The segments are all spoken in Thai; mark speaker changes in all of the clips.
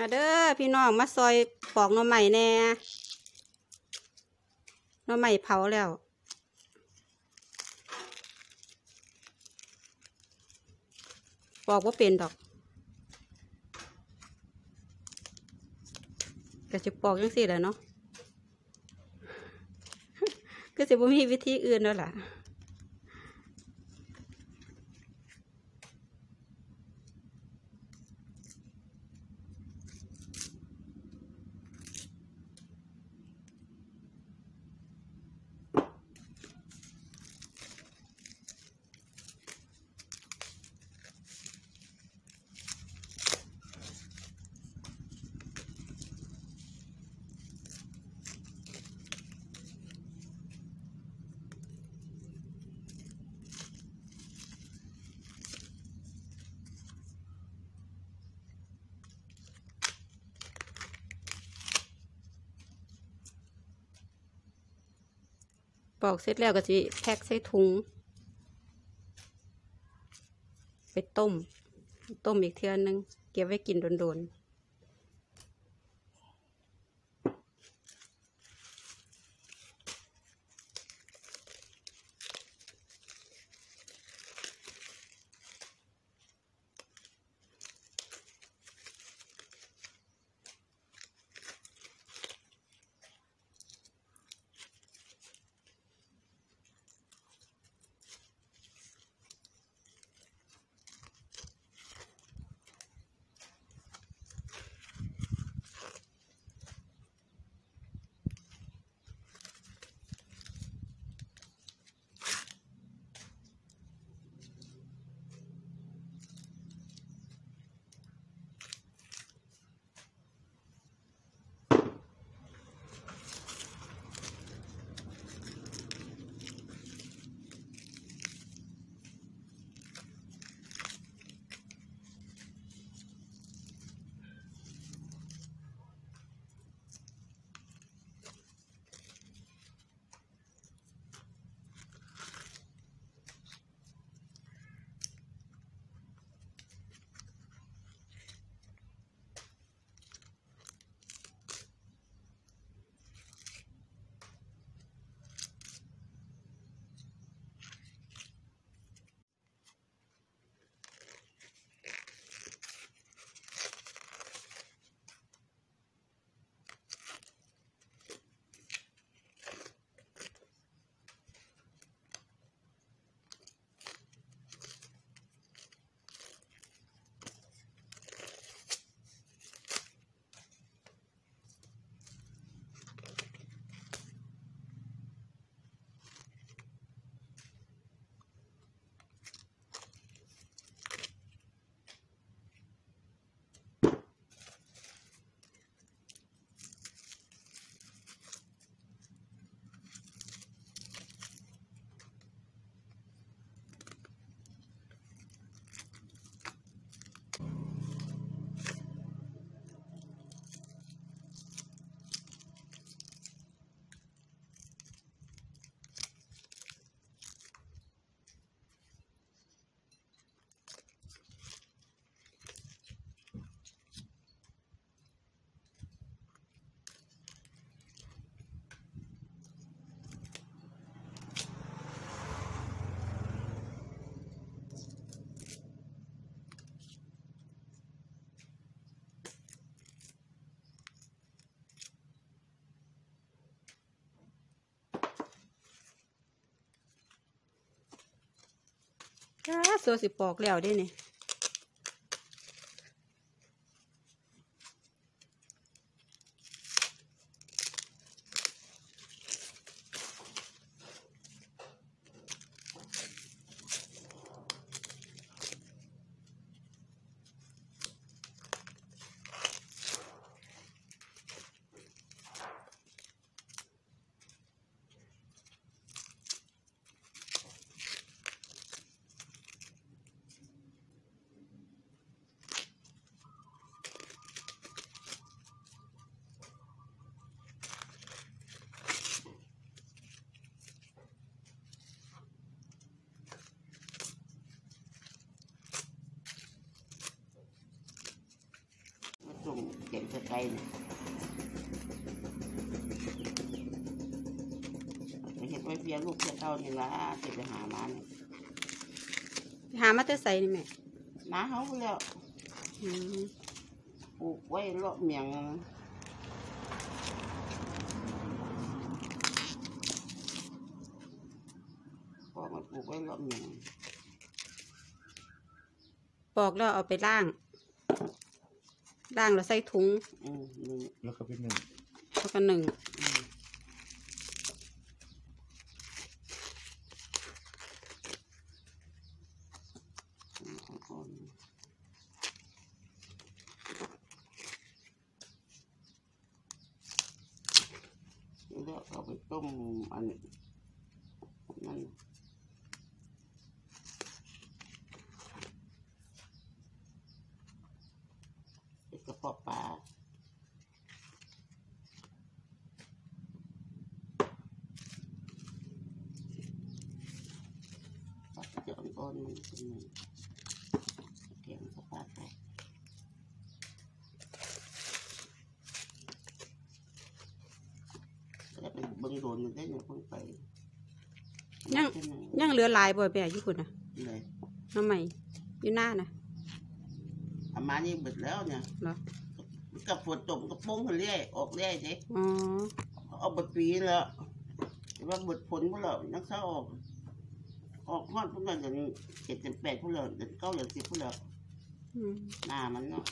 Speaker 1: มาเด้อพี่น้องมาซอยปอกหน่อไม้แน่หน่อไม้เผาแล้วปอกว่าเป็นดอกก็จะปอกยังสิแหละเนาะก็จะบ่มีวิธีอื่นแล้วล่ะปอกเสร็จแล้วก็จะแพ็คใส่ถุงไปต้มอีกเทื่อนึงเก็บไว้กินโดนๆโซสิปอกแล้วได้เนี่ย
Speaker 2: กลเนี่ยไปเห็นไว้เพียลูกเพียเต้านี่ละจะไปหามาเนี่ย
Speaker 1: หามาแต่ใส่นี่แม่
Speaker 2: น้าเขาไปแล้วปลูกไว้รอบเมียงปอกมันปลูกไว้รอบเมียง
Speaker 1: ปอกแล้วเอาไปล้างแล้วใส่ถุง
Speaker 3: แล้วก็เป็นหนึ่ง
Speaker 1: แล้วก็หนึ่ง
Speaker 2: แล้วเอาไปต้มอันนั้นเป็นกระเพาะปลาปักจะอ่อนๆมันเป็นเกี่ยงกระเพาะปลาแล้วเป็นเบิ้งโดนมันได้เนี่ยเพิ่งไป
Speaker 1: ยังเหลือหลายบ่แม่อยู่พุ่นน่ะ
Speaker 2: เลย
Speaker 1: น้ำใหม่อยู่หน้าน่ะ
Speaker 2: อามานี่เบิดแล้วเนี่ย
Speaker 1: เหรอ
Speaker 2: กับฝนตกกับโป้งเขาเรื่อยออกเรื่อยสิ
Speaker 1: อ๋อ
Speaker 2: เอาเบิดปีแล้วแต่ว่าเบิดผลพวกเรานักเศร้าออกฮอดพวกเราเดือน7 เดือน 8พวกเราเดือน9 เดือน 10พวกเราหน้ามันเนาะ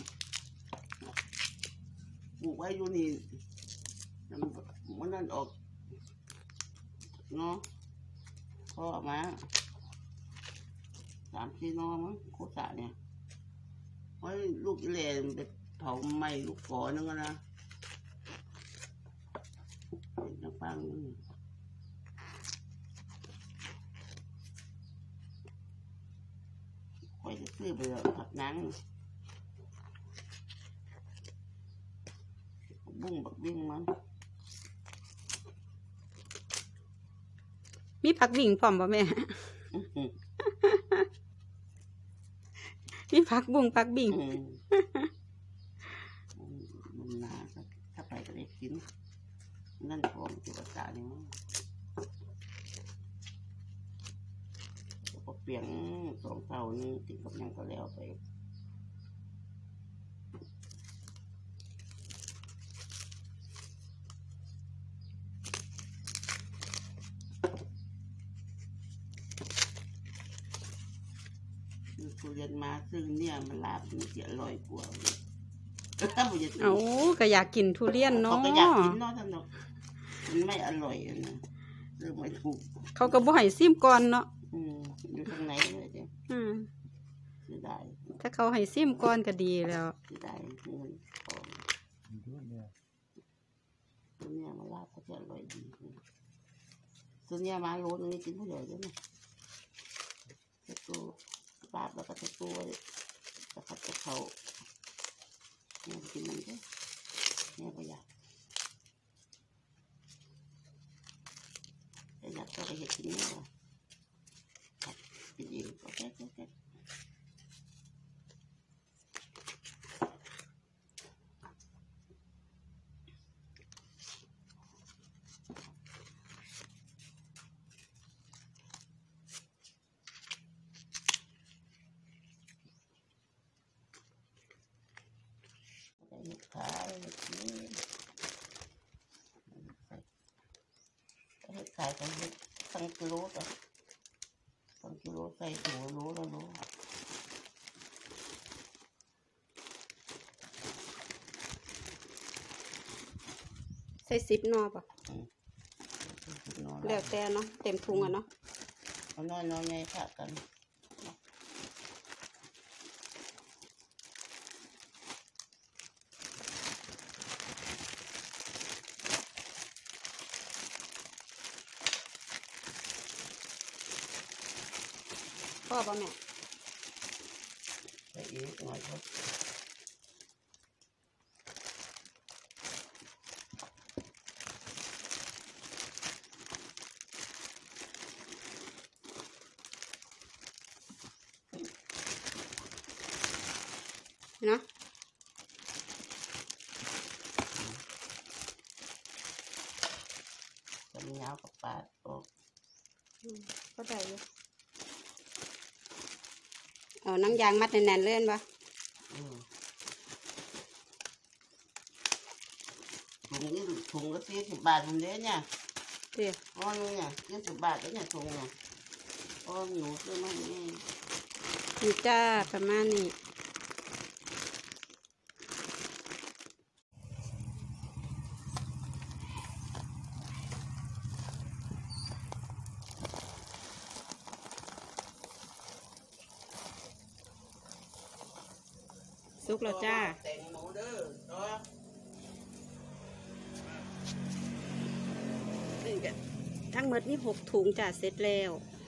Speaker 2: ปลูกไว้อยู่นี่มันนั่นออกเนาะพอออกมา3-4 นอมั้งโคตรเนี่ยไว้ลูกอีเล่ไปเผาไหม้ลูกฝอนึงนะเป็นน้ำปังคอยจะซื้อไปเลยผักนังบุ้งบักวิ่งมัน
Speaker 1: มีผักบิ่งพร้อมบ่แม่ มีผักบุ้งผักบิ่ง
Speaker 2: มันหนาถ้าไปก็ได้กินนั่นของจุกตาเนี่ยพอเปลี่ยน2 เท่านี่ติดกับยังก็แล้วไปทุเรียนมาซึ่งเนี่ยมันลาบมันจะอร่อยกว่า
Speaker 1: เอาก็อยากกินทุเรียนเนาะ
Speaker 2: เขาก็อยากกินเนาะท่านเนาะมันไม่อร่อยนะเรื่องไม่ถูก
Speaker 1: เขาก็บ่ให้ซิมก่อนเนาะ
Speaker 2: อยู่ทางไหนเลยจ้ะเสียดาย
Speaker 1: ถ้าเขาให้ซิมก่อนก็ดีแล้ว
Speaker 2: เสียดายเงินของตัวเนี้ยมาลาบก็จะอร่อยดีตัวเนี้ยมาโลนึงกินผู้ใหญ่ด้วยนะจะตัวลาบแล้วก็จะตัวจะผัดจะเขาเนี่ยกินมันก็เนี่ยก็อยากก็ไปเห็ดกินเนี่ยกินเองก็แค่ขายนี่ขายกันทั้งกิโลต่อทั้งกิโลใส่หัวโลละโล
Speaker 1: ใส่10 นอป่ะแล้วแต่เนาะเต็มถุงอ่ะเนาะ
Speaker 2: เอาน้อยๆไงค่ะกัน
Speaker 1: พ่อป่ะแม่
Speaker 2: ใส่อีกหน่อยครับ
Speaker 1: เนาะ
Speaker 2: กันยาวกับปาดออก
Speaker 1: ก็ได้อยู่เอาหนังยางมัดแน่นๆเล่นปะ
Speaker 2: ถุงนี้ถุงละ40 บาทมันเด้เนี่ย
Speaker 1: เดี๋ยว
Speaker 2: อ๋อเนี่ย20 บาทแล้วเนี่ยถุงเนี่ยอ๋อหนูซื้อมาเอง
Speaker 1: นี่จ้าประมาณนี้สุกแล้วจ้า
Speaker 2: แต่งหมูเด้อเนาะ
Speaker 1: ทั้งหมดนี่6 ถุงจ้าเสร็จแล้ว